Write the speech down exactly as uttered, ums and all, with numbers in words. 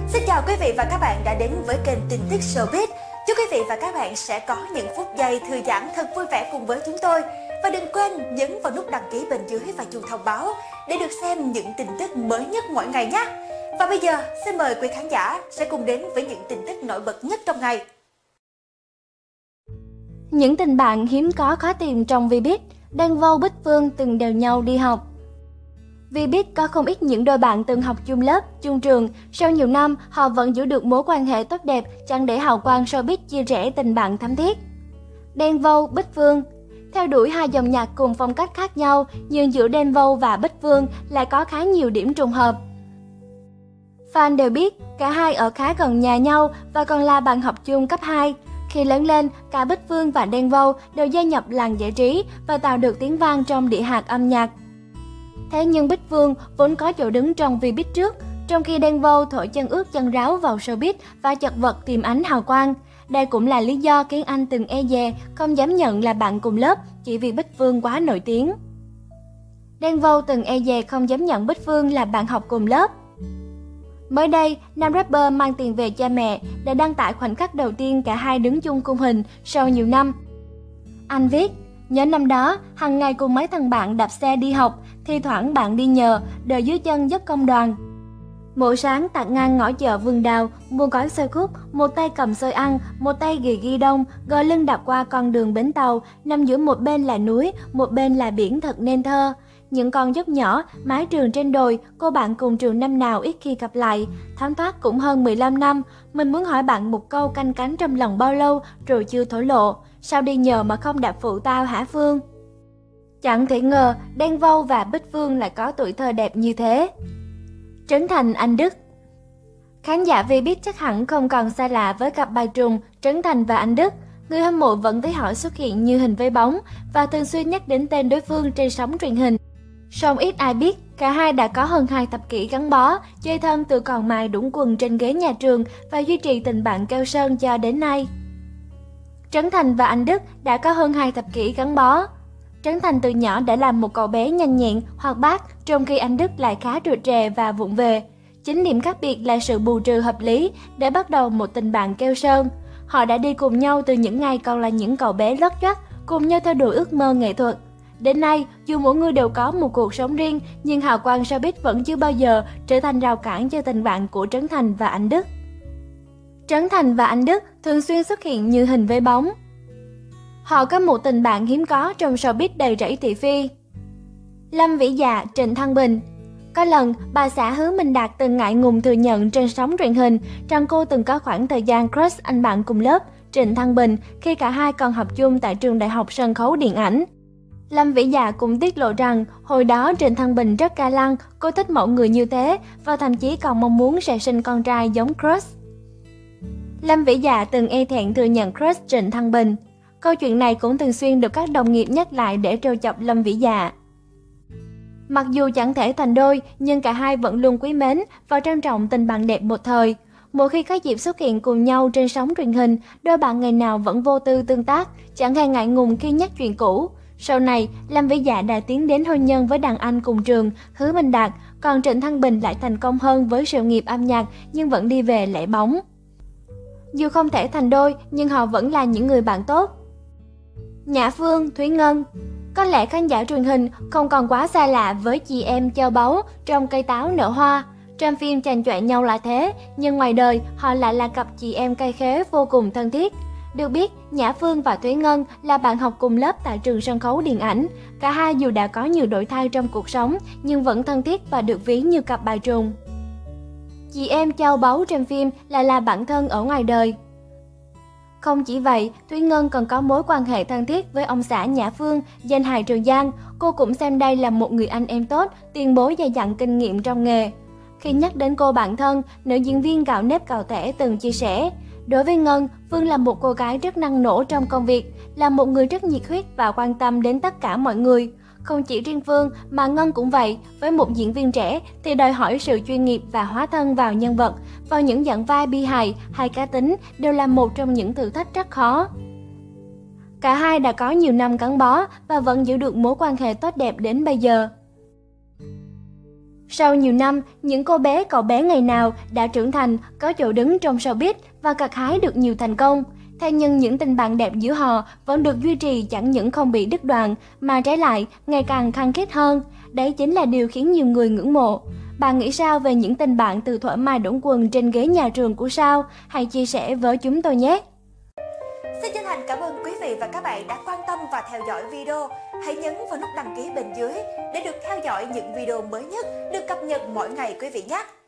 Xin chào quý vị và các bạn đã đến với kênh tin tức Showbiz. Chúc quý vị và các bạn sẽ có những phút giây thư giãn thật vui vẻ cùng với chúng tôi. Và đừng quên nhấn vào nút đăng ký bên dưới và chuông thông báo để được xem những tin tức mới nhất mỗi ngày nhé. Và bây giờ, xin mời quý khán giả sẽ cùng đến với những tin tức nổi bật nhất trong ngày. Những tình bạn hiếm có khó tìm trong Vbiz. Đen Vâu, Bích Phương từng đèo nhau đi học. Vbiz có không ít những đôi bạn từng học chung lớp, chung trường. Sau nhiều năm, họ vẫn giữ được mối quan hệ tốt đẹp, chẳng để hào quang showbiz chia rẽ tình bạn thắm thiết. Đen Vâu, Bích Phương theo đuổi hai dòng nhạc cùng phong cách khác nhau, nhưng giữa Đen Vâu và Bích Phương lại có khá nhiều điểm trùng hợp. Fan đều biết cả hai ở khá gần nhà nhau và còn là bạn học chung cấp hai. Khi lớn lên, cả Bích Phương và Đen Vâu đều gia nhập làng giải trí và tạo được tiếng vang trong địa hạt âm nhạc. Thế nhưng Bích Phương vốn có chỗ đứng trong Vbiz trước, trong khi Đen Vâu thổi chân ướt chân ráo vào showbiz và chật vật tìm ánh hào quang. Đây cũng là lý do khiến anh từng e dè, không dám nhận là bạn cùng lớp chỉ vì Bích Phương quá nổi tiếng. Đen Vâu từng e dè không dám nhận Bích Phương là bạn học cùng lớp. Mới đây, nam rapper mang tiền về cha mẹ đã đăng tải khoảnh khắc đầu tiên cả hai đứng chung khung hình sau nhiều năm. Anh viết, nhớ năm đó, hàng ngày cùng mấy thằng bạn đạp xe đi học, thi thoảng bạn đi nhờ, đợi dưới chân dốc công đoàn. Mỗi sáng tạt ngang ngõ chợ Vườn Đào, mua gói xôi khúc, một tay cầm xôi ăn, một tay ghì ghi đông, gò lưng đạp qua con đường bến tàu, nằm giữa một bên là núi, một bên là biển thật nên thơ. Những con dốc nhỏ, mái trường trên đồi, cô bạn cùng trường năm nào ít khi gặp lại. Thấm thoát cũng hơn mười lăm năm, mình muốn hỏi bạn một câu canh cánh trong lòng bao lâu rồi chưa thổ lộ. Sao đi nhờ mà không đạp phụ tao hả Phương? Chẳng thể ngờ Đen Vâu và Bích Phương lại có tuổi thơ đẹp như thế. Trấn Thành, Anh Đức. Khán giả Vbiz chắc hẳn không còn xa lạ với cặp bài trùng Trấn Thành và Anh Đức. Người hâm mộ vẫn thấy họ xuất hiện như hình với bóng và thường xuyên nhắc đến tên đối phương trên sóng truyền hình. Song ít ai biết, cả hai đã có hơn hai thập kỷ gắn bó, chơi thân từ còn mài đũng quần trên ghế nhà trường và duy trì tình bạn keo sơn cho đến nay. Trấn Thành và Anh Đức đã có hơn hai thập kỷ gắn bó. Trấn Thành từ nhỏ đã là một cậu bé nhanh nhẹn, hoạt bát, trong khi Anh Đức lại khá rụt rè và vụng về. Chính điểm khác biệt là sự bù trừ hợp lý để bắt đầu một tình bạn keo sơn. Họ đã đi cùng nhau từ những ngày còn là những cậu bé lót choắt, cùng nhau theo đuổi ước mơ nghệ thuật. Đến nay, dù mỗi người đều có một cuộc sống riêng, nhưng hào quang showbiz vẫn chưa bao giờ trở thành rào cản cho tình bạn của Trấn Thành và Anh Đức. Trấn Thành và Anh Đức thường xuyên xuất hiện như hình với bóng. Họ có một tình bạn hiếm có trong showbiz đầy rẫy thị phi. Lâm Vĩ Dạ, Trịnh Thăng Bình. Có lần, bà xã Hứa Minh Đạt từng ngại ngùng thừa nhận trên sóng truyền hình rằng cô từng có khoảng thời gian crush anh bạn cùng lớp, Trịnh Thăng Bình, khi cả hai còn học chung tại trường Đại học Sân khấu Điện ảnh. Lâm Vĩ Dạ cũng tiết lộ rằng hồi đó Trịnh Thăng Bình rất ga lăng, cô thích mẫu người như thế và thậm chí còn mong muốn sẽ sinh con trai giống crush. Lâm Vĩ Dạ từng e thẹn thừa nhận crush Trịnh Thăng Bình. Câu chuyện này cũng thường xuyên được các đồng nghiệp nhắc lại để trêu chọc Lâm Vĩ Dạ. Mặc dù chẳng thể thành đôi, nhưng cả hai vẫn luôn quý mến và trân trọng tình bạn đẹp một thời. Mỗi khi có dịp xuất hiện cùng nhau trên sóng truyền hình, đôi bạn ngày nào vẫn vô tư tương tác, chẳng hề ngại ngùng khi nhắc chuyện cũ. Sau này, Lâm Vĩ Dạ đã tiến đến hôn nhân với đàn anh cùng trường, Hứa Minh Đạt, còn Trịnh Thăng Bình lại thành công hơn với sự nghiệp âm nhạc nhưng vẫn đi về lẻ bóng. Dù không thể thành đôi, nhưng họ vẫn là những người bạn tốt. Nhã Phương, Thúy Ngân. Có lẽ khán giả truyền hình không còn quá xa lạ với chị em Châu Báu trong Cây Táo Nở Hoa. Trong phim chàng chọe nhau là thế, nhưng ngoài đời họ lại là cặp chị em cây khế vô cùng thân thiết. Được biết, Nhã Phương và Thúy Ngân là bạn học cùng lớp tại trường sân khấu điện ảnh. Cả hai dù đã có nhiều đổi thay trong cuộc sống, nhưng vẫn thân thiết và được ví như cặp bài trùng. Chị em Châu Báu trong phim lại là bạn thân ở ngoài đời. Không chỉ vậy, Thúy Ngân còn có mối quan hệ thân thiết với ông xã Nhã Phương, danh hài Trường Giang. Cô cũng xem đây là một người anh em tốt, tiền bối dày dặn kinh nghiệm trong nghề. Khi nhắc đến cô bạn thân, nữ diễn viên gạo nếp gạo tẻ từng chia sẻ, đối với Ngân, Phương là một cô gái rất năng nổ trong công việc, là một người rất nhiệt huyết và quan tâm đến tất cả mọi người. Không chỉ riêng Phương mà Ngân cũng vậy, với một diễn viên trẻ thì đòi hỏi sự chuyên nghiệp và hóa thân vào nhân vật, vào những dạng vai bi hài hay cá tính đều là một trong những thử thách rất khó. Cả hai đã có nhiều năm gắn bó và vẫn giữ được mối quan hệ tốt đẹp đến bây giờ. Sau nhiều năm, những cô bé cậu bé ngày nào đã trưởng thành, có chỗ đứng trong showbiz và gặt hái được nhiều thành công. Thế nhưng những tình bạn đẹp giữa họ vẫn được duy trì chẳng những không bị đứt đoạn, mà trái lại ngày càng khăng khít hơn. Đấy chính là điều khiến nhiều người ngưỡng mộ. Bạn nghĩ sao về những tình bạn từ thuở mai đũng quần trên ghế nhà trường của Sao? Hãy chia sẻ với chúng tôi nhé! Xin chân thành cảm ơn quý vị và các bạn đã quan tâm và theo dõi video. Hãy nhấn vào nút đăng ký bên dưới để được theo dõi những video mới nhất, được cập nhật mỗi ngày quý vị nhé!